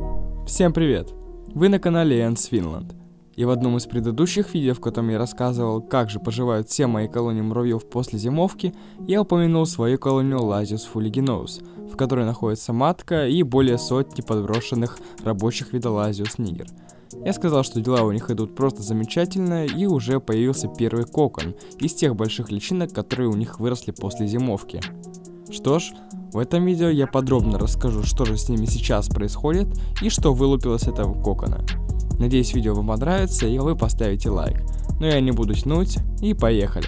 Всем привет! Вы на канале Ants Finland. И в одном из предыдущих видео, в котором я рассказывал, как же поживают все мои колонии муравьев после зимовки, я упомянул свою колонию Lasius fuligineus, в которой находится матка и более сотни подброшенных рабочих вида Lasius niger. Я сказал, что дела у них идут просто замечательно, и уже появился первый кокон из тех больших личинок, которые у них выросли после зимовки. Что ж, в этом видео я подробно расскажу, что же с ними сейчас происходит и что вылупилось из этого кокона. Надеюсь, видео вам понравится и вы поставите лайк. Но я не буду тянуть, и поехали!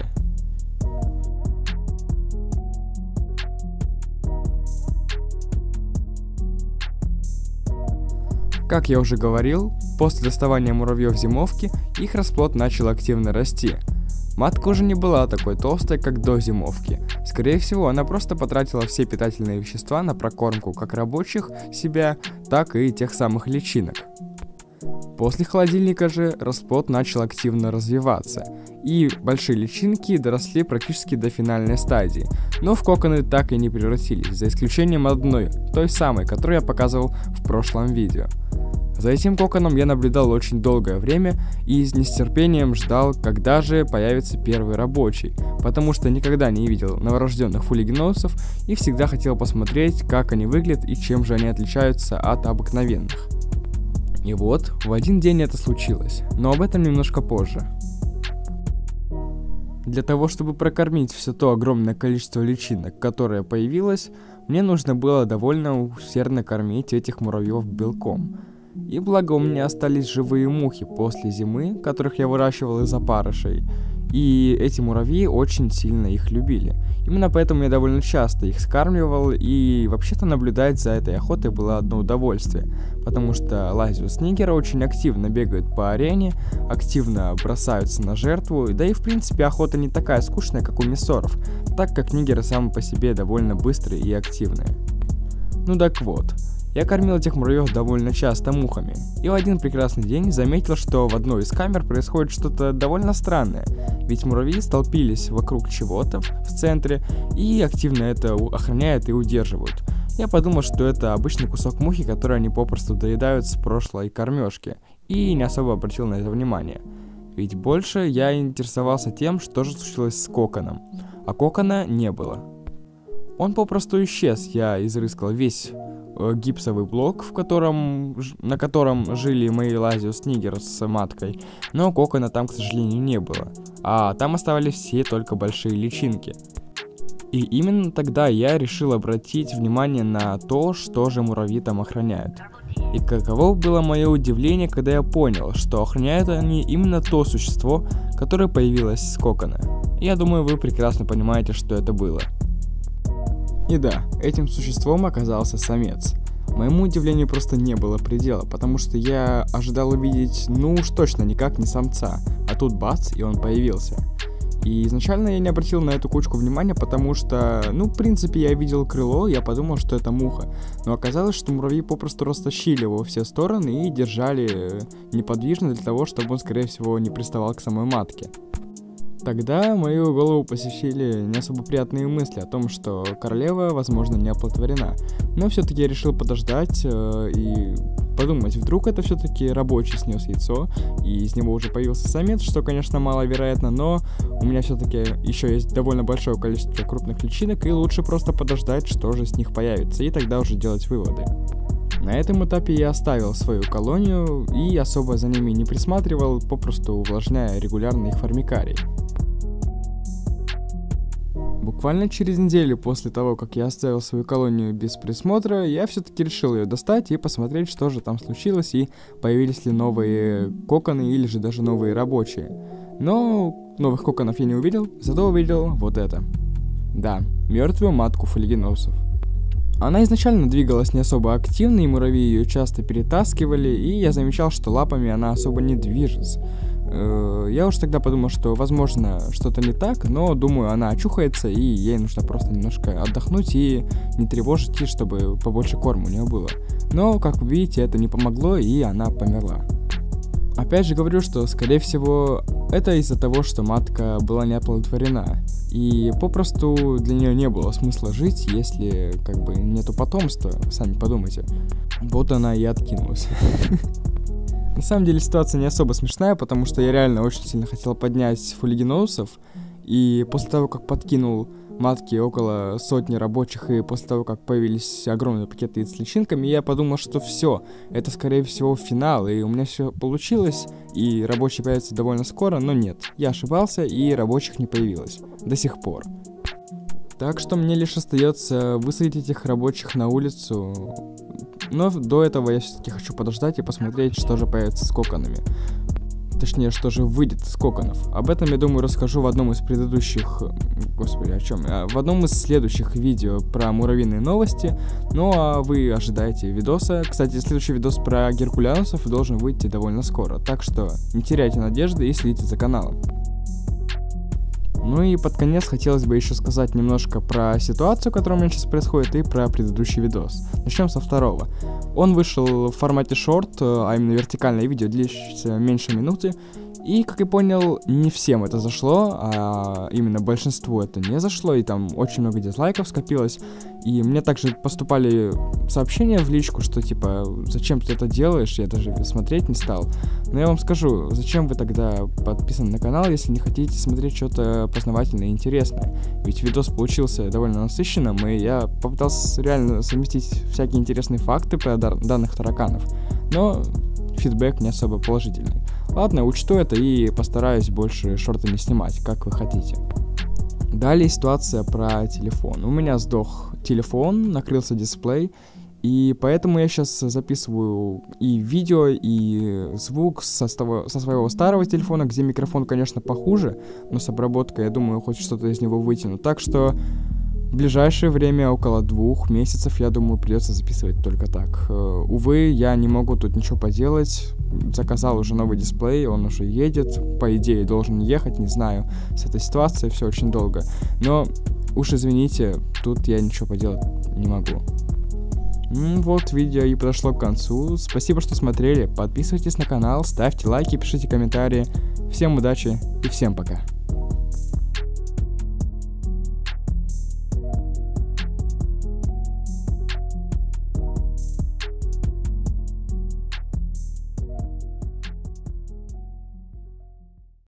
Как я уже говорил, после доставания муравьев зимовки, их расплод начал активно расти. Матка уже не была такой толстой, как до зимовки. Скорее всего, она просто потратила все питательные вещества на прокормку как рабочих себя, так и тех самых личинок. После холодильника же расплод начал активно развиваться, и большие личинки доросли практически до финальной стадии, но в коконы так и не превратились, за исключением одной, той самой, которую я показывал в прошлом видео. За этим коконом я наблюдал очень долгое время и с нетерпением ждал, когда же появится первый рабочий, потому что никогда не видел новорожденных фулигеносов и всегда хотел посмотреть, как они выглядят и чем же они отличаются от обыкновенных. И вот, в один день это случилось, но об этом немножко позже. Для того, чтобы прокормить все то огромное количество личинок, которое появилось, мне нужно было довольно усердно кормить этих муравьев белком. И благо у меня остались живые мухи после зимы, которых я выращивал из опарышей, и эти муравьи очень сильно их любили. Именно поэтому я довольно часто их скармливал, и вообще-то наблюдать за этой охотой было одно удовольствие, потому что Lasius niger очень активно бегают по арене, активно бросаются на жертву, да и в принципе охота не такая скучная, как у миссоров, так как нигеры сами по себе довольно быстрые и активные. Ну так вот. Я кормил этих муравьев довольно часто мухами, и в один прекрасный день заметил, что в одной из камер происходит что-то довольно странное, ведь муравьи столпились вокруг чего-то в центре и активно это охраняют и удерживают. Я подумал, что это обычный кусок мухи, который они попросту доедают с прошлой кормежки, и не особо обратил на это внимание. Ведь больше я интересовался тем, что же случилось с коконом, а кокона не было. Он попросту исчез, я изрыскал весь гипсовый блок, на котором жили мои Lasius niger с маткой, но кокона там, к сожалению, не было, а там оставались все только большие личинки. И именно тогда я решил обратить внимание на то, что же муравьи там охраняют. И каково было мое удивление, когда я понял, что охраняют они именно то существо, которое появилось с кокона. Я думаю, вы прекрасно понимаете, что это было. И да, этим существом оказался самец. Моему удивлению просто не было предела, потому что я ожидал увидеть, ну уж точно никак не самца, а тут бац, и он появился. И изначально я не обратил на эту кучку внимания, потому что, ну, в принципе, я видел крыло, я подумал, что это муха. Но оказалось, что муравьи попросту растащили его во все стороны и держали неподвижно для того, чтобы он, скорее всего, не приставал к самой матке. Тогда мою голову посещали не особо приятные мысли о том, что королева, возможно, не оплодотворена. Но все-таки я решил подождать и подумать, вдруг это все-таки рабочий снес яйцо, и из него уже появился самец, что, конечно, маловероятно, но у меня все-таки еще есть довольно большое количество крупных личинок, и лучше просто подождать, что же с них появится, и тогда уже делать выводы. На этом этапе я оставил свою колонию и особо за ними не присматривал, попросту увлажняя регулярно их формикарий. Буквально через неделю после того, как я оставил свою колонию без присмотра, я все-таки решил ее достать и посмотреть, что же там случилось и появились ли новые коконы или же даже новые рабочие. Но новых коконов я не увидел, зато увидел вот это. Да, мертвую матку фулигеносов. Она изначально двигалась не особо активно, и муравьи ее часто перетаскивали, и я замечал, что лапами она особо не движется. Я уж тогда подумал, что возможно что-то не так, но думаю, она очухается, и ей нужно просто немножко отдохнуть и не тревожить, и чтобы побольше корма у нее было. Но, как вы видите, это не помогло, и она померла. Опять же говорю, что, скорее всего, это из-за того, что матка была не оплодотворена. И попросту для нее не было смысла жить, если как бы нету потомства, сами подумайте. Вот она и откинулась. На самом деле ситуация не особо смешная, потому что я реально очень сильно хотел поднять фуллигеноусов. И после того, как подкинул матки около 100 рабочих, и после того, как появились огромные пакеты с личинками, я подумал, что все, это скорее всего финал, и у меня все получилось, и рабочие появятся довольно скоро, но нет, я ошибался, и рабочих не появилось до сих пор. Так что мне лишь остается высадить этих рабочих на улицу, но до этого я все-таки хочу подождать и посмотреть, что же появится с коконами. Точнее, что же выйдет из коконов. Об этом, я думаю, расскажу в одном из предыдущих... Господи, о чем? В одном из следующих видео про муравьиные новости. Ну, а вы ожидаете видоса. Кстати, следующий видос про геркулянусов должен выйти довольно скоро. Так что не теряйте надежды и следите за каналом. Ну и под конец хотелось бы еще сказать немножко про ситуацию, которая у меня сейчас происходит, и про предыдущий видос. Начнем со второго. Он вышел в формате шорт, а именно вертикальное видео, длящееся меньше минуты. И, как я понял, не всем это зашло, а именно большинству это не зашло, и там очень много дизлайков скопилось. И мне также поступали сообщения в личку, что типа, зачем ты это делаешь, я даже смотреть не стал. Но я вам скажу, зачем вы тогда подписаны на канал, если не хотите смотреть что-то познавательное и интересное. Ведь видос получился довольно насыщенным, и я попытался реально совместить всякие интересные факты про данных тараканов. Но фидбэк не особо положительный. Ладно, учту это и постараюсь больше шорты не снимать, как вы хотите. Далее ситуация про телефон. У меня сдох телефон, накрылся дисплей, и поэтому я сейчас записываю и видео, и звук со своего старого телефона, где микрофон, конечно, похуже, но с обработкой, я думаю, хоть что-то из него вытяну. Так что в ближайшее время, около 2 месяцев, я думаю, придется записывать только так. Увы, я не могу тут ничего поделать. Заказал уже новый дисплей, он уже едет. По идее, должен ехать, не знаю. С этой ситуацией все очень долго. Но уж извините, тут я ничего поделать не могу. Вот, видео и подошло к концу. Спасибо, что смотрели. Подписывайтесь на канал, ставьте лайки, пишите комментарии. Всем удачи и всем пока.